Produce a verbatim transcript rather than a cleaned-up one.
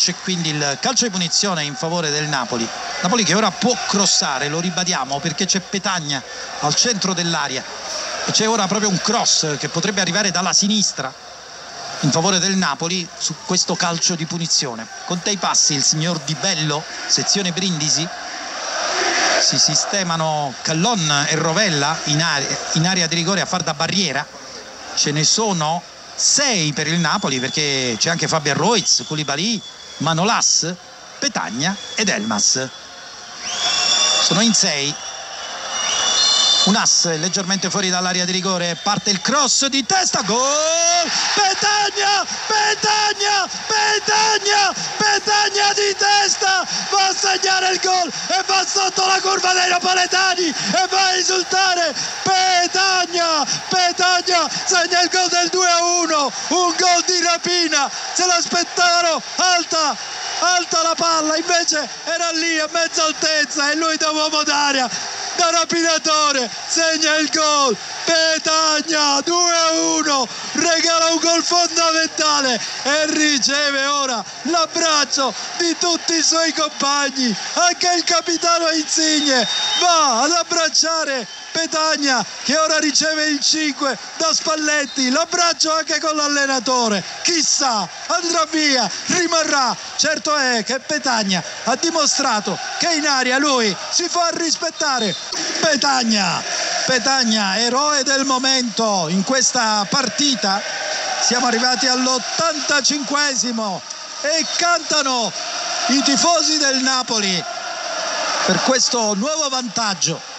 c'è quindi il calcio di punizione in favore del Napoli. Napoli che ora può crossare, lo ribadiamo, perché c'è Petagna al centro dell'area e c'è ora proprio un cross che potrebbe arrivare dalla sinistra in favore del Napoli su questo calcio di punizione. Conta i passi il signor Di Bello, sezione Brindisi. Si sistemano Callon e Rovella in area, in area di rigore a far da barriera. Ce ne sono sei per il Napoli, perché c'è anche Fabian Ruiz, Koulibaly, Manolas, Petagna ed Elmas. Sono in sei. Un asse leggermente fuori dall'area di rigore, parte il cross di testa, gol! Petagna, Petagna, Petagna, Petagna di testa, va a segnare il gol e va sotto la curva dei napoletani e va a risultare Petagna, Petagna segna il gol del due a uno, un gol di rapina, se l'aspettavano alta, alta la palla, invece era lì a mezza altezza e lui da uomo d'aria, da rapinatore, segna il gol. Petagna due a uno, regala un gol fondamentale e riceve ora l'abbraccio di tutti i suoi compagni. Anche il capitano Insigne va ad abbracciare Petagna, che ora riceve il cinque da Spalletti, l'abbraccio anche con l'allenatore. Chissà, andrà via, rimarrà. Certo è che Petagna ha dimostrato che in aria lui si fa rispettare. Petagna, Petagna, eroe del momento in questa partita. Siamo arrivati all'ottantacinquesimo e cantano i tifosi del Napoli per questo nuovo vantaggio.